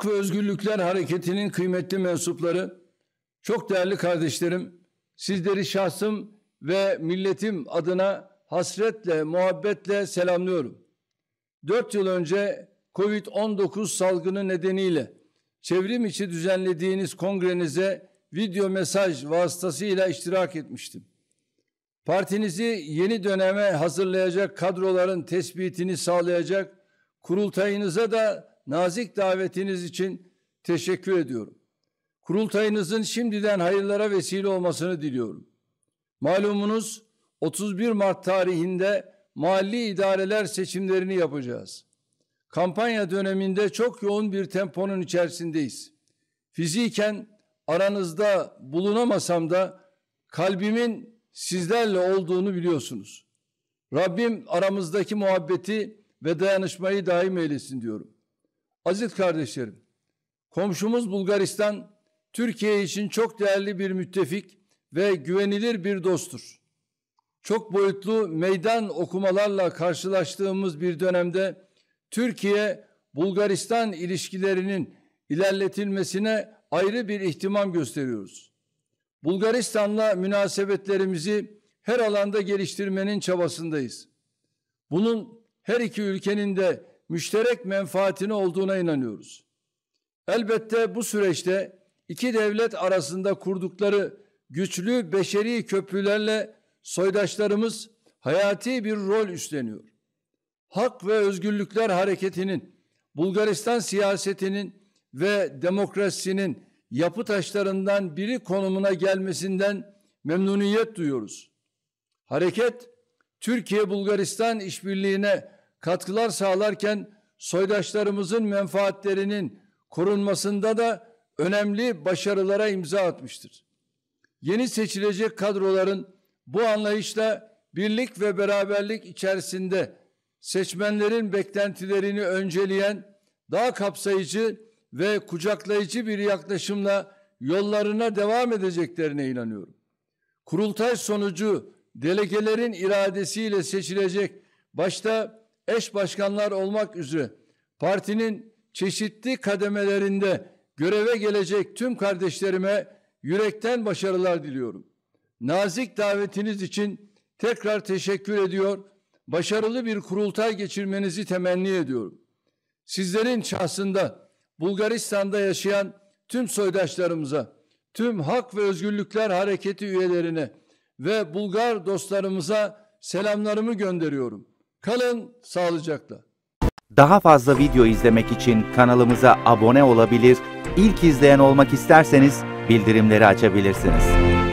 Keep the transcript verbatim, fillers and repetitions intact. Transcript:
Hak ve Özgürlükler Hareketi'nin kıymetli mensupları, çok değerli kardeşlerim, sizleri şahsım ve milletim adına hasretle, muhabbetle selamlıyorum. Dört yıl önce kovid on dokuz salgını nedeniyle çevrim içi düzenlediğiniz kongrenize video mesaj vasıtasıyla iştirak etmiştim. Partinizi yeni döneme hazırlayacak kadroların tespitini sağlayacak kurultayınıza da nazik davetiniz için teşekkür ediyorum. Kurultayınızın şimdiden hayırlara vesile olmasını diliyorum. Malumunuz otuz bir Mart tarihinde mahalli idareler seçimlerini yapacağız. Kampanya döneminde çok yoğun bir temponun içerisindeyiz. Fiziken aranızda bulunamasam da kalbimin sizlerle olduğunu biliyorsunuz. Rabbim aramızdaki muhabbeti ve dayanışmayı daim eylesin diyorum. Aziz kardeşlerim, komşumuz Bulgaristan, Türkiye için çok değerli bir müttefik ve güvenilir bir dosttur. Çok boyutlu meydan okumalarla karşılaştığımız bir dönemde Türkiye-Bulgaristan ilişkilerinin ilerletilmesine ayrı bir ihtimam gösteriyoruz. Bulgaristan'la münasebetlerimizi her alanda geliştirmenin çabasındayız. Bunun her iki ülkenin de müşterek menfaatine olduğuna inanıyoruz. Elbette bu süreçte iki devlet arasında kurdukları güçlü beşeri köprülerle soydaşlarımız hayati bir rol üstleniyor. Hak ve Özgürlükler Hareketi'nin, Bulgaristan siyasetinin ve demokrasisinin yapı taşlarından biri konumuna gelmesinden memnuniyet duyuyoruz. Hareket, Türkiye-Bulgaristan işbirliğine katkılar sağlarken soydaşlarımızın menfaatlerinin korunmasında da önemli başarılara imza atmıştır. Yeni seçilecek kadroların bu anlayışla birlik ve beraberlik içerisinde seçmenlerin beklentilerini önceleyen daha kapsayıcı ve kucaklayıcı bir yaklaşımla yollarına devam edeceklerine inanıyorum. Kurultay sonucu delegelerin iradesiyle seçilecek, başta eş başkanlar olmak üzere partinin çeşitli kademelerinde göreve gelecek tüm kardeşlerime yürekten başarılar diliyorum. Nazik davetiniz için tekrar teşekkür ediyor, başarılı bir kurultay geçirmenizi temenni ediyorum. Sizlerin şahsında Bulgaristan'da yaşayan tüm soydaşlarımıza, tüm Hak ve Özgürlükler Hareketi üyelerine ve Bulgar dostlarımıza selamlarımı gönderiyorum. Kalın sağlıcakla. Daha fazla video izlemek için kanalımıza abone olabilir, ilk izleyen olmak isterseniz bildirimleri açabilirsiniz.